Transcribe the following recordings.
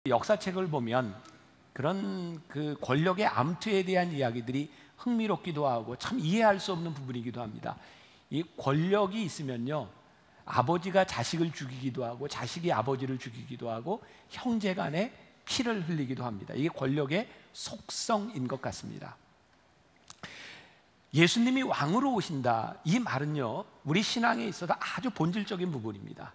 역사책을 보면 그런 그 권력의 암투에 대한 이야기들이 흥미롭기도 하고 참 이해할 수 없는 부분이기도 합니다. 이 권력이 있으면요, 아버지가 자식을 죽이기도 하고 자식이 아버지를 죽이기도 하고 형제 간에 피를 흘리기도 합니다. 이게 권력의 속성인 것 같습니다. 예수님이 왕으로 오신다, 이 말은요, 우리 신앙에 있어서 아주 본질적인 부분입니다.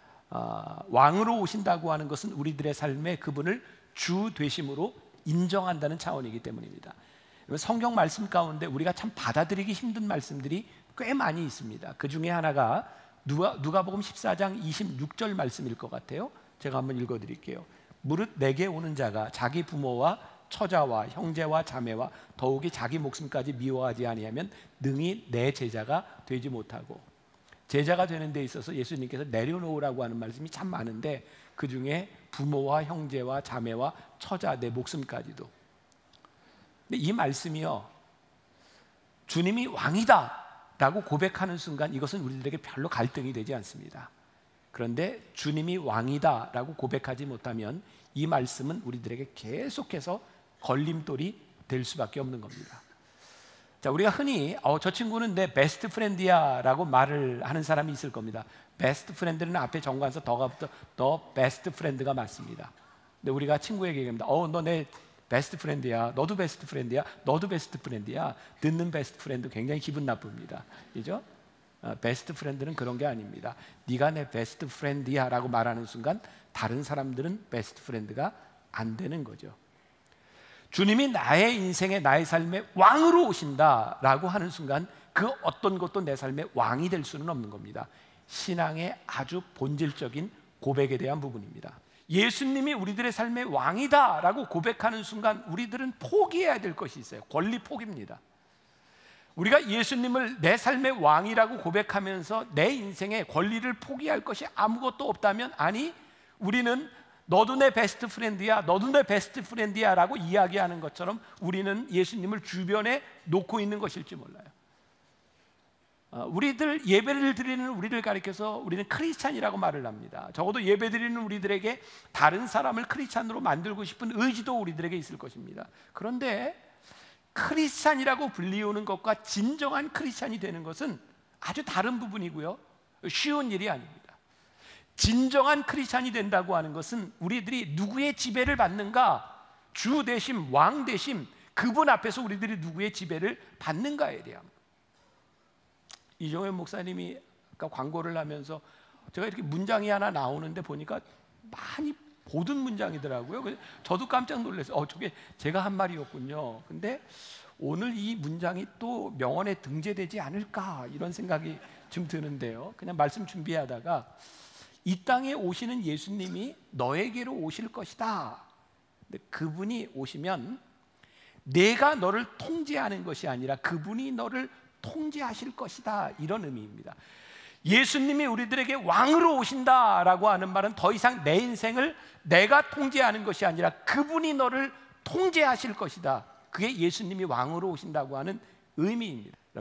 왕으로 오신다고 하는 것은 우리들의 삶에 그분을 주 되심으로 인정한다는 차원이기 때문입니다. 성경 말씀 가운데 우리가 참 받아들이기 힘든 말씀들이 꽤 많이 있습니다. 그 중에 하나가 누가복음 14장 26절 말씀일 것 같아요. 제가 한번 읽어드릴게요. 무릇 내게 오는 자가 자기 부모와 처자와 형제와 자매와 더욱이 자기 목숨까지 미워하지 아니하면 능히 내 제자가 되지 못하고, 제자가 되는 데 있어서 예수님께서 내려놓으라고 하는 말씀이 참 많은데 그 중에 부모와 형제와 자매와 처자, 내 목숨까지도. 근데 이 말씀이요, 주님이 왕이다 라고 고백하는 순간 이것은 우리들에게 별로 갈등이 되지 않습니다. 그런데 주님이 왕이다 라고 고백하지 못하면 이 말씀은 우리들에게 계속해서 걸림돌이 될 수밖에 없는 겁니다. 자, 우리가 흔히 저 친구는 내 베스트 프렌드야 라고 말을 하는 사람이 있을 겁니다. 베스트 프렌드는 앞에 정관사 더가 붙어 더 베스트 프렌드가 맞습니다. 근데 우리가 친구에게 얘기합니다. 너 내 베스트 프렌드야, 너도 베스트 프렌드야, 너도 베스트 프렌드야. 듣는 베스트 프렌드 굉장히 기분 나쁩니다. 그죠? 베스트 프렌드는 그런 게 아닙니다. 네가 내 베스트 프렌드야 라고 말하는 순간 다른 사람들은 베스트 프렌드가 안 되는 거죠. 주님이 나의 인생에, 나의 삶에 왕으로 오신다 라고 하는 순간 그 어떤 것도 내 삶의 왕이 될 수는 없는 겁니다. 신앙의 아주 본질적인 고백에 대한 부분입니다. 예수님이 우리들의 삶의 왕이다 라고 고백하는 순간 우리들은 포기해야 될 것이 있어요. 권리 포기입니다. 우리가 예수님을 내 삶의 왕이라고 고백하면서 내 인생에 권리를 포기할 것이 아무것도 없다면, 아니, 우리는 너도 내 베스트 프렌드야, 너도 내 베스트 프렌드야 라고 이야기하는 것처럼 우리는 예수님을 주변에 놓고 있는 것일지 몰라요. 우리들 예배를 드리는 우리를 가리켜서 우리는 크리스찬이라고 말을 합니다. 적어도 예배 드리는 우리들에게 다른 사람을 크리스찬으로 만들고 싶은 의지도 우리들에게 있을 것입니다. 그런데 크리스찬이라고 불리우는 것과 진정한 크리스찬이 되는 것은 아주 다른 부분이고요, 쉬운 일이 아닙니다. 진정한 크리스찬이 된다고 하는 것은 우리들이 누구의 지배를 받는가, 주 대심, 왕 대심, 그분 앞에서 우리들이 누구의 지배를 받는가에 대한. 이종현 목사님이 아까 광고를 하면서 제가 이렇게 문장이 하나 나오는데 보니까 많이 보던 문장이더라고요. 그래서 저도 깜짝 놀랐어요. 저게 제가 한 말이었군요. 근데 오늘 이 문장이 또 명언에 등재되지 않을까 이런 생각이 좀 드는데요. 그냥 말씀 준비하다가 이 땅에 오시는 예수님이 너에게로 오실 것이다. 근데 그분이 오시면 내가 너를 통제하는 것이 아니라 그분이 너를 통제하실 것이다, 이런 의미입니다. 예수님이 우리들에게 왕으로 오신다라고 하는 말은 더 이상 내 인생을 내가 통제하는 것이 아니라 그분이 너를 통제하실 것이다. 그게 예수님이 왕으로 오신다고 하는 의미입니다.